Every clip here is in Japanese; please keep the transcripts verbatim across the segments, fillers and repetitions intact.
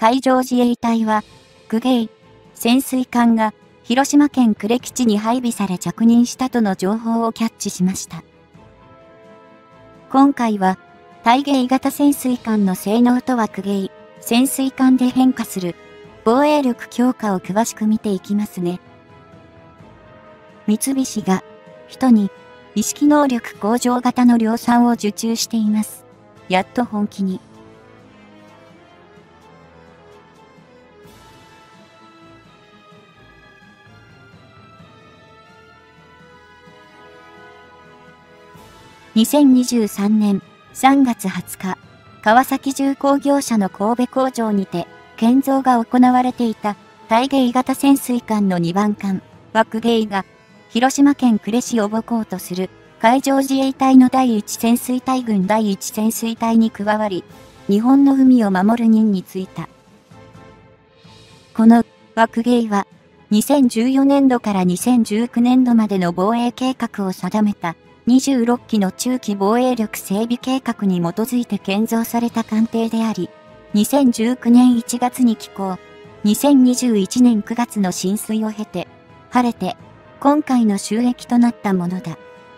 海上自衛隊は、グゲイ潜水艦が広島県呉基地に配備され着任したとの情報をキャッチしました。今回は、対ゲイ型潜水艦の性能とはグゲイ潜水艦で変化する防衛力強化を詳しく見ていきますね。三菱が人に意識能力向上型の量産を受注しています。やっと本気に。にせんにじゅうさんねんさんがつはつか、川崎重工業者の神戸工場にて建造が行われていた対ゲイ型潜水艦のにばん艦、ワクゲイが広島県呉市を母港とする海上自衛隊のだいいち潜水隊群だいいち潜水隊に加わり、日本の海を守る任に就いた。このワクゲイはにせんじゅうよねんどからにせんじゅうきゅうねんどまでの防衛計画を定めたにじゅうろっきの中期防衛力整備計画に基づいて建造された艦艇であり、にせんじゅうきゅうねんいちがつに起工、にせんにじゅういちねんくがつの進水を経て、晴れて、今回の収益となったものだ。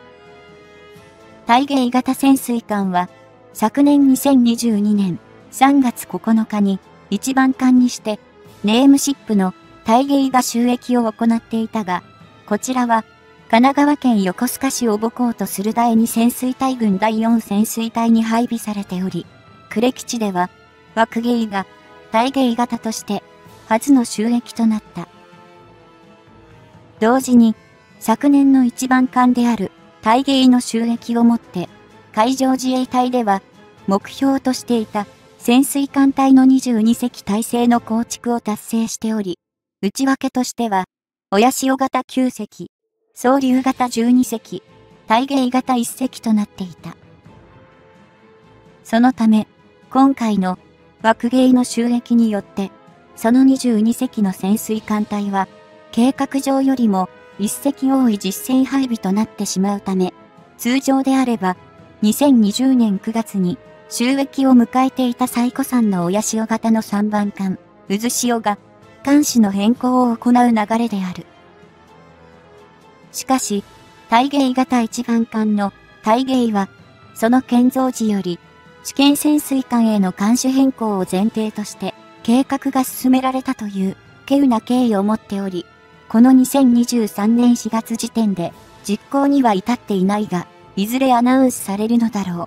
対ゲイ型潜水艦は、昨年にせんにじゅうにねんさんがつここのかに一番艦にして、ネームシップの対ゲイが収益を行っていたが、こちらは、神奈川県横須賀市を母港とするだいに潜水隊群だいよん潜水隊に配備されており、呉基地では、ワクゲイが対ゲイ型として初の収益となった。同時に、昨年の一番艦である対ゲイの収益をもって、海上自衛隊では目標としていた潜水艦隊のにじゅうにせき体制の構築を達成しており、内訳としては、親潮型きゅうせき、総流型じゅうにせき、対ゲイ型いっせきとなっていた。そのため、今回のワクゲイの収益によって、そのにじゅうにせきの潜水艦隊は、計画上よりもいっせき多い実戦配備となってしまうため、通常であれば、にせんにじゅうねんくがつに収益を迎えていた最古参の親潮型のさんばん艦、渦潮が、艦種の変更を行う流れである。しかし、対ゲイ型いちばん艦の対ゲイは、その建造時より、試験潜水艦への艦種変更を前提として、計画が進められたという、稀有な経緯を持っており、このにせんにじゅうさんねんしがつ時点で、実行には至っていないが、いずれアナウンスされるのだろう。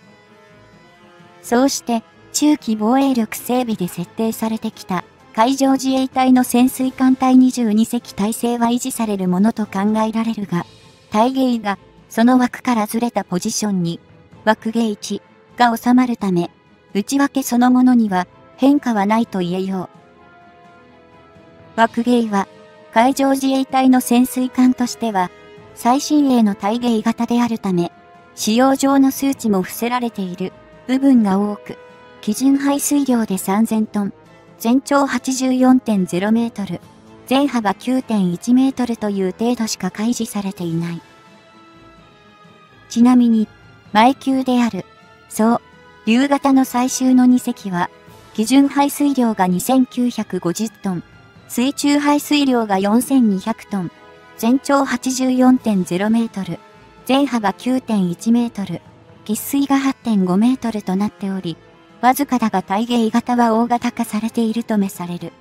そうして、中期防衛力整備で設定されてきた、海上自衛隊の潜水艦隊にじゅうにせき体制は維持されるものと考えられるが、対ゲイが、その枠からずれたポジションに、枠ゲいちが収まるため、内訳そのものには変化はないと言えよう。枠ゲイは、海上自衛隊の潜水艦としては、最新鋭の対ゲイ型であるため、使用上の数値も伏せられている部分が多く、基準排水量でさんぜんトン、全長 はちじゅうよんてんゼロメートル、全幅 きゅうてんいちメートルという程度しか開示されていない。ちなみに、前級である、そう、竜型の最終のにせきは、基準排水量がにせんきゅうひゃくごじゅうトン、水中排水量がよんせんにひゃくトン、全長 はちじゅうよんてんゼロメートル、全幅 きゅうてんいちメートル、喫水が はってんごメートルとなっており、わずかだが対ゲイ型は大型化されているとめされる。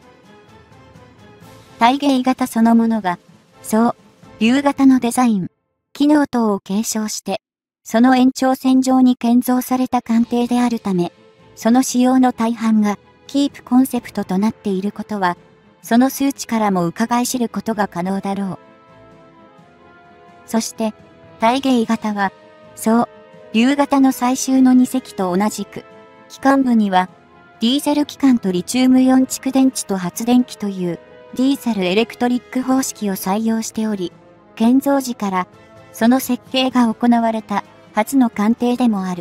対ゲイ型そのものが、そう、竜型のデザイン、機能等を継承して、その延長線上に建造された艦艇であるため、その仕様の大半が、キープコンセプトとなっていることは、その数値からも伺い知ることが可能だろう。そして、対ゲイ型は、そう、竜型の最終のにせきと同じく、機関部には、ディーゼル機関とリチウムイオン蓄電池と発電機という、ディーゼルエレクトリック方式を採用しており、建造時から、その設計が行われた初の艦艇でもある。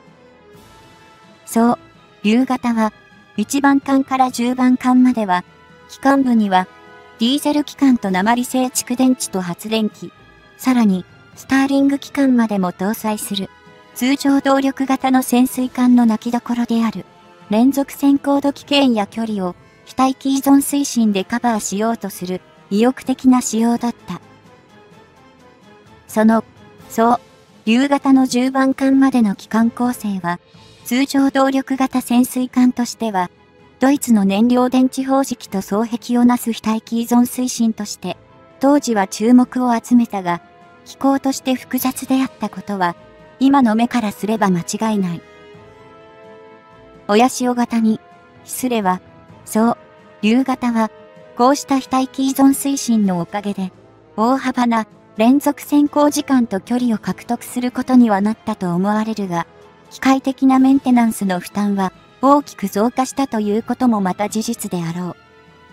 そう、竜型は、いちばん艦からじゅうばん艦までは、機関部には、ディーゼル機関と鉛製蓄電池と発電機、さらに、スターリング機関までも搭載する、通常動力型の潜水艦の泣きどころである、 連続先行度危険や距離を非待機依存推進でカバーしようとする意欲的な仕様だった。その、そう、竜型のじゅうばん艦までの機関構成は、通常動力型潜水艦としては、ドイツの燃料電池砲式と双璧をなす非待機依存推進として、当時は注目を集めたが、機構として複雑であったことは、今の目からすれば間違いない。親潮型に、失礼は、そう、竜型は、こうした非待機依存推進のおかげで、大幅な連続潜航時間と距離を獲得することにはなったと思われるが、機械的なメンテナンスの負担は大きく増加したということもまた事実であろう。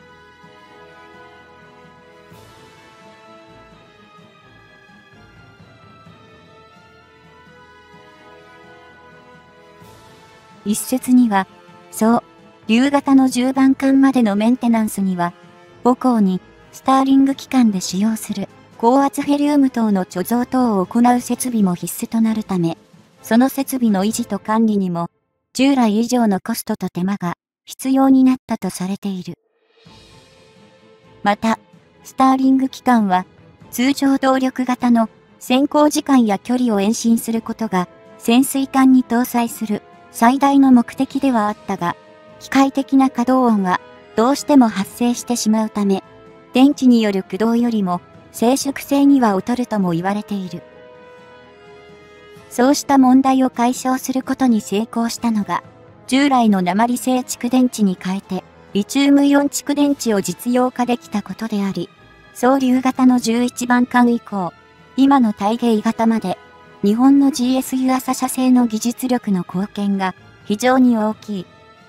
一説には、そう、竜型のじゅうばん艦までのメンテナンスには、母港にスターリング機関で使用する高圧ヘリウム等の貯蔵等を行う設備も必須となるため、その設備の維持と管理にも、従来以上のコストと手間が必要になったとされている。また、スターリング機関は、通常動力型の潜航時間や距離を延伸することが、潜水艦に搭載する最大の目的ではあったが、機械的な稼働音はどうしても発生してしまうため、電池による駆動よりも静粛性には劣るとも言われている。そうした問題を解消することに成功したのが、従来の鉛製蓄電池に変えて、リチウムイオン蓄電池を実用化できたことであり、総竜型のじゅういちばん艦以降、今の大芸型まで、日本の ジーエス 湯浅社製の技術力の貢献が非常に大きい。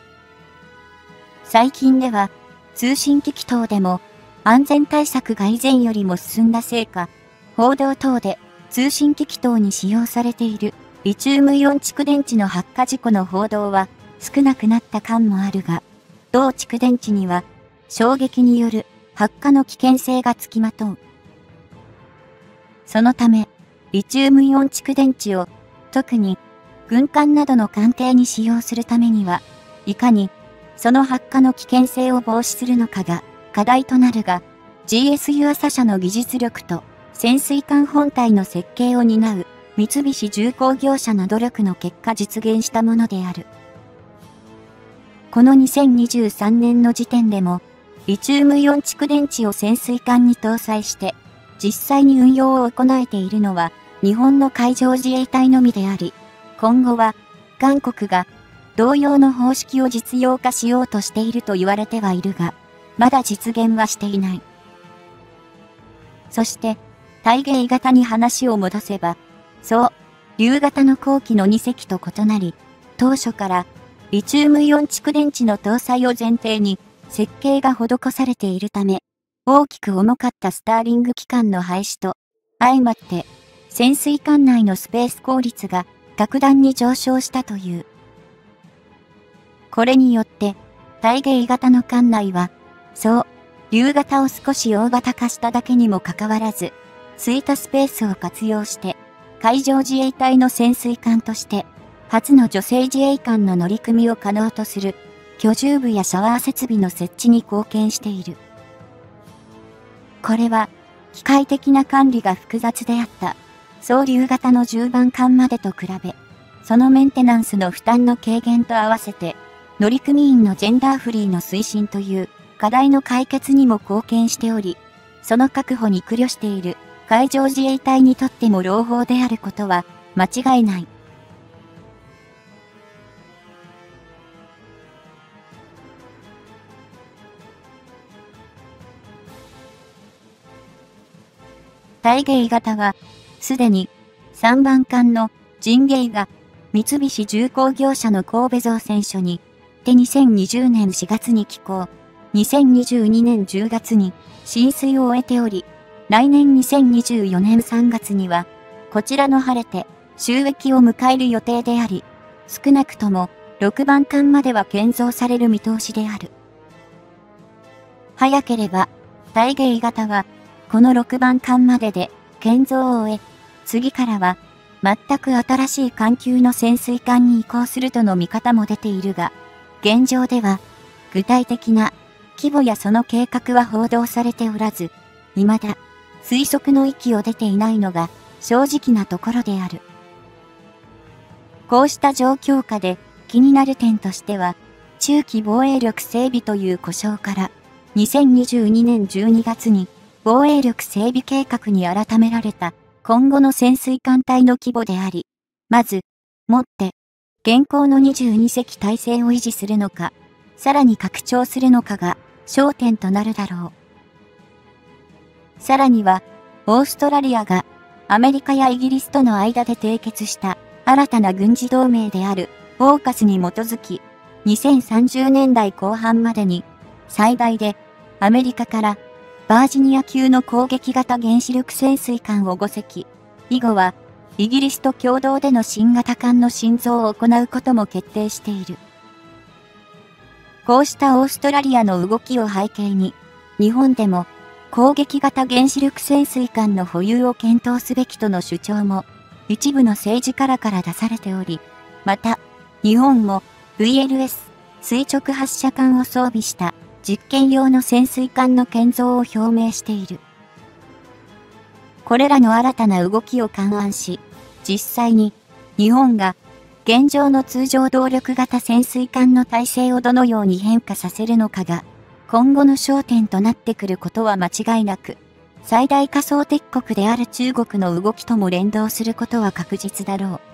最近では、通信機器等でも、安全対策が以前よりも進んだせいか、報道等で通信機器等に使用されているリチウムイオン蓄電池の発火事故の報道は少なくなった感もあるが、同蓄電池には衝撃による発火の危険性がつきまとう。そのため、リチウムイオン蓄電池を特に軍艦などの艦艇に使用するためには、いかにその発火の危険性を防止するのかが課題となるが、ジーエス 湯浅社の技術力と潜水艦本体の設計を担う三菱重工業者の努力の結果実現したものである。このにせんにじゅうさんねんの時点でも、リチウムイオン蓄電池を潜水艦に搭載して、実際に運用を行えているのは日本の海上自衛隊のみであり、今後は韓国が同様の方式を実用化しようとしていると言われてはいるが、まだ実現はしていない。そして、大芸型に話を戻せば、そう、竜型の後期のに隻と異なり、当初からリチウムイオン蓄電池の搭載を前提に設計が施されているため、大きく重かったスターリング機関の廃止と、相まって、潜水艦内のスペース効率が格段に上昇したという。これによって、大芸型の艦内は、そう、竜型を少し大型化しただけにもかかわらず、空いたスペースを活用して、海上自衛隊の潜水艦として、初の女性自衛官の乗り組みを可能とする、居住部やシャワー設備の設置に貢献している。これは、機械的な管理が複雑であった、総竜型のじゅうばん艦までと比べ、そのメンテナンスの負担の軽減と合わせて、乗組員のジェンダーフリーの推進という課題の解決にも貢献しており、その確保に苦慮している海上自衛隊にとっても朗報であることは間違いない。大芸型は、すでにさんばん艦の神芸が三菱重工業者の神戸造船所に、てにせんにじゅうねんしがつに寄港、にせんにじゅうにねんじゅうがつに進水を終えており、来年にせんにじゅうよねんさんがつには、こちらの晴れて収益を迎える予定であり、少なくともろくばん艦までは建造される見通しである。早ければ、大芸型は、このろくばん艦までで建造を終え、次からは全く新しい艦級の潜水艦に移行するとの見方も出ているが、 現状では、具体的な規模やその計画は報道されておらず、未だ推測の域を出ていないのが正直なところである。こうした状況下で気になる点としては、中期防衛力整備という呼称から、にせんにじゅうにねんじゅうにがつに防衛力整備計画に改められた今後の潜水艦隊の規模であり、まず、もって、現行のにじゅうにせき体制を維持するのか、さらに拡張するのかが焦点となるだろう。さらには、オーストラリアがアメリカやイギリスとの間で締結した新たな軍事同盟であるオーカスに基づき、にせんさんじゅうねんだいこう半までに最大でアメリカからバージニア級の攻撃型原子力潜水艦をごせき、以後はイギリスと共同での新型艦の新造を行うことも決定している。こうしたオーストラリアの動きを背景に、日本でも攻撃型原子力潜水艦の保有を検討すべきとの主張も一部の政治家らから出されており、また日本も ブイエルエス 垂直発射艦を装備した実験用の潜水艦の建造を表明している。これらの新たな動きを勘案し、実際に日本が現状の通常動力型潜水艦の体制をどのように変化させるのかが今後の焦点となってくることは間違いなく、最大仮想敵国である中国の動きとも連動することは確実だろう。